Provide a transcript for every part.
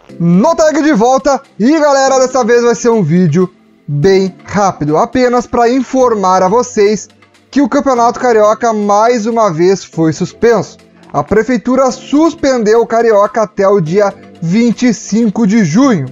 Noteg de volta e galera, dessa vez vai ser um vídeo bem rápido, apenas para informar a vocês que o Campeonato Carioca mais uma vez foi suspenso. A Prefeitura suspendeu o Carioca até o dia 25 de junho.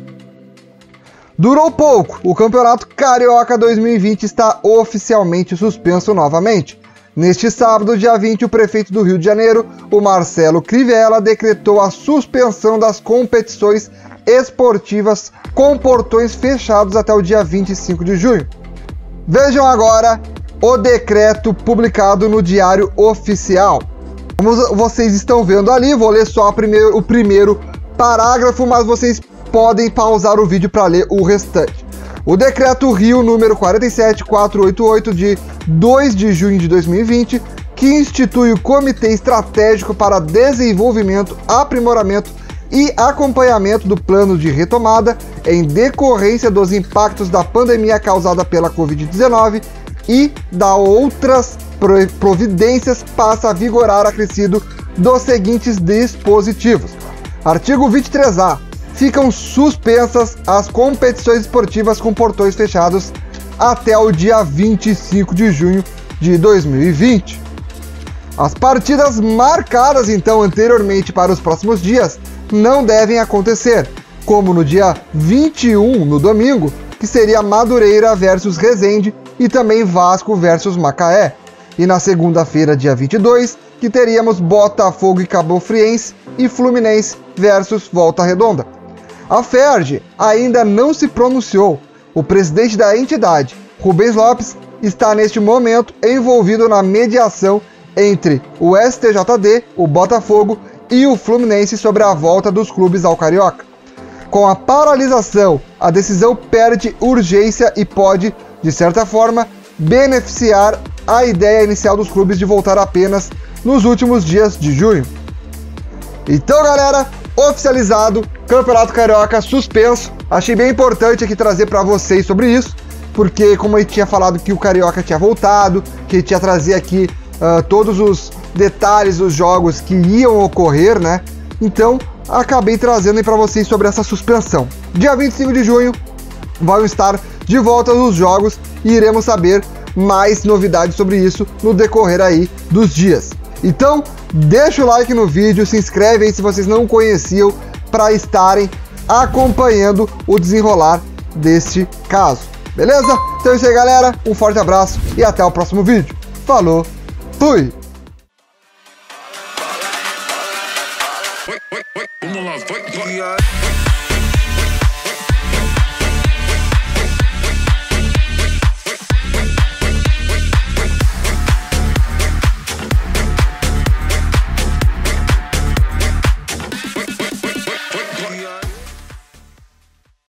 Durou pouco, o Campeonato Carioca 2020 está oficialmente suspenso novamente. Neste sábado, dia 20, o prefeito do Rio de Janeiro, o Marcelo Crivella, decretou a suspensão das competições esportivas com portões fechados até o dia 25 de junho. Vejam agora o decreto publicado no Diário Oficial. Como vocês estão vendo ali, vou ler só o primeiro parágrafo, mas vocês podem pausar o vídeo para ler o restante. O Decreto Rio número 47488 de 2 de junho de 2020, que institui o Comitê Estratégico para Desenvolvimento, Aprimoramento e Acompanhamento do Plano de Retomada em decorrência dos impactos da pandemia causada pela Covid-19 e da outras providências, passa a vigorar acrescido dos seguintes dispositivos. Artigo 23A. Ficam suspensas as competições esportivas com portões fechados até o dia 25 de junho de 2020. As partidas marcadas então anteriormente para os próximos dias não devem acontecer, como no dia 21, no domingo, que seria Madureira versus Resende e também Vasco versus Macaé. E na segunda-feira, dia 22, que teríamos Botafogo e Cabofriense e Fluminense versus Volta Redonda. A FERJ ainda não se pronunciou. O presidente da entidade, Rubens Lopes, está neste momento envolvido na mediação entre o STJD, o Botafogo e o Fluminense sobre a volta dos clubes ao Carioca. Com a paralisação, a decisão perde urgência e pode, de certa forma, beneficiar a ideia inicial dos clubes de voltar apenas nos últimos dias de junho. Então, galera, oficializado, Campeonato Carioca suspenso. Achei bem importante aqui trazer para vocês sobre isso, porque como eu tinha falado que o Carioca tinha voltado, que tinha trazer aqui todos os detalhes dos jogos que iam ocorrer, né? Então, acabei trazendo aí para vocês sobre essa suspensão. Dia 25 de junho vão estar de volta os jogos e iremos saber mais novidades sobre isso no decorrer aí dos dias. Então, deixa o like no vídeo, se inscreve aí se vocês não conheciam, para estarem acompanhando o desenrolar deste caso. Beleza? Então é isso aí, galera. Um forte abraço e até o próximo vídeo. Falou, fui! Vamos lá, vai.